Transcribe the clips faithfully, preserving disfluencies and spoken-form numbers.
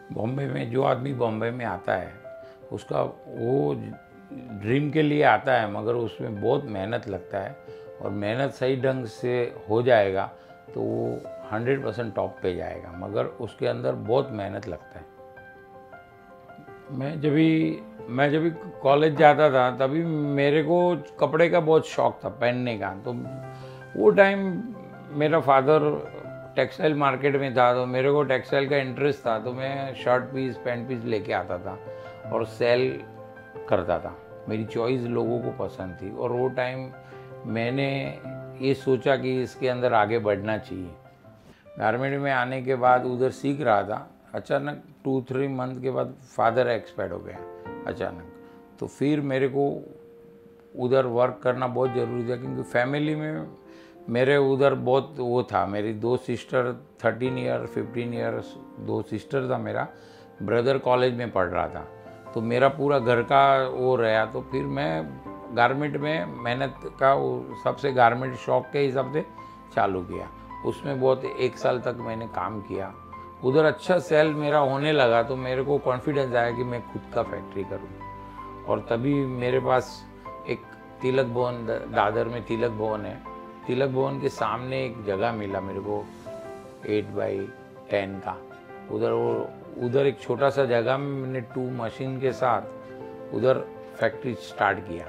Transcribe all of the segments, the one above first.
बॉम्बे में जो आदमी बॉम्बे में आता है उसका वो ड्रीम के लिए आता है, मगर उसमें बहुत मेहनत लगता है और मेहनत सही ढंग से हो जाएगा तो वो हंड्रेड परसेंट टॉप पे जाएगा, मगर उसके अंदर बहुत मेहनत लगता है। मैं जब भी मैं जब भी कॉलेज जाता था तभी मेरे को कपड़े का बहुत शौक था पहनने का। तो वो टाइम मेरा फादर टेक्सटाइल मार्केट में था तो मेरे को टेक्सटाइल का इंटरेस्ट था, तो मैं शर्ट पीस पैंट पीस लेके आता था और सेल करता था। मेरी चॉइस लोगों को पसंद थी और वो टाइम मैंने ये सोचा कि इसके अंदर आगे बढ़ना चाहिए। गारमेंट में आने के बाद उधर सीख रहा था, अचानक टू थ्री मंथ के बाद फादर एक्सपायर हो गया अचानक। तो फिर मेरे को उधर वर्क करना बहुत ज़रूरी था, क्योंकि फैमिली में मेरे उधर बहुत वो था। मेरी दो sister thirteen year fifteen years दो सिस्टर था, मेरा ब्रदर कॉलेज में पढ़ रहा था, तो मेरा पूरा घर का वो रहा। तो फिर मैं गारमेंट में मेहनत का सबसे गारमेंट शौक के हिसाब से चालू किया। उसमें बहुत एक साल तक मैंने काम किया। उधर अच्छा सेल मेरा होने लगा तो मेरे को कॉन्फिडेंस आया कि मैं खुद का फैक्ट्री करूँ। और तभी मेरे पास एक तिलक भवन, दादर में तिलक भवन है, तिलक भवन के सामने एक जगह मिला मेरे को एट बाई टेन का। उधर वो उधर एक छोटा सा जगह में मैंने टू मशीन के साथ उधर फैक्ट्री स्टार्ट किया।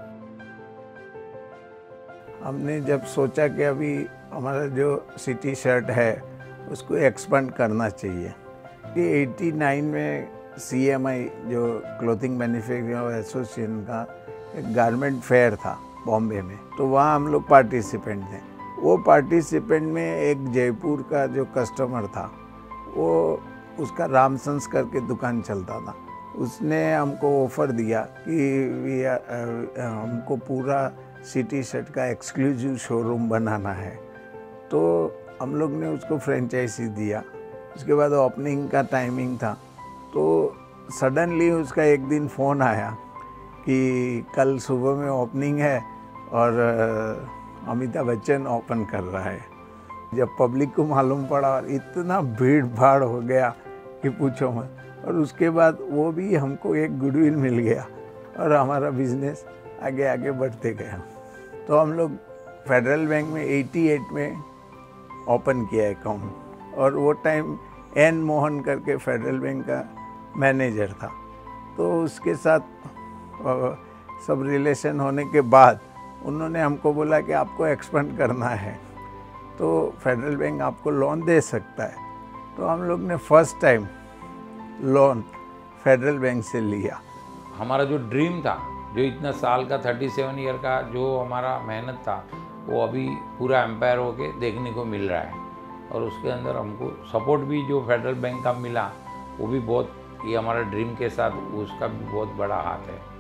हमने जब सोचा कि अभी हमारा जो सिटी शर्ट है उसको एक्सपेंड करना चाहिए, कि नवासी में सी एम आई जो क्लोथिंग मैन्युफैक्चरिंग एसोसिएशन का एक गारमेंट फेयर था बॉम्बे में, तो वहाँ हम लोग पार्टिसिपेंट थे। वो पार्टिसिपेंट में एक जयपुर का जो कस्टमर था, वो उसका रामसंस करके दुकान चलता था। उसने हमको ऑफ़र दिया कि वी हमको पूरा सिटी शर्ट का एक्सक्लूसिव शोरूम बनाना है। तो हम लोग ने उसको फ्रेंचाइजी दिया। उसके बाद ओपनिंग का टाइमिंग था, तो सडनली उसका एक दिन फ़ोन आया कि कल सुबह में ओपनिंग है और अमिताभ बच्चन ओपन कर रहा है। जब पब्लिक को मालूम पड़ा, इतना भीड़ भाड़ हो गया कि पूछो मत। और उसके बाद वो भी हमको एक गुडविल मिल गया और हमारा बिजनेस आगे आगे बढ़ते गया। तो हम लोग फेडरल बैंक में अठासी में ओपन किया अकाउंट, और वो टाइम एन मोहन करके फेडरल बैंक का मैनेजर था। तो उसके साथ सब रिलेशन होने के बाद उन्होंने हमको बोला कि आपको एक्सपेंड करना है तो फेडरल बैंक आपको लोन दे सकता है। तो हम लोग ने first time loan federal bank से लिया। हमारा जो ड्रीम था, जो इतना साल का सैंतीस ईयर का जो हमारा मेहनत था, वो अभी पूरा एम्पायर होके देखने को मिल रहा है। और उसके अंदर हमको सपोर्ट भी जो फेडरल बैंक का मिला वो भी बहुत, ये हमारा ड्रीम के साथ उसका भी बहुत बड़ा हाथ है।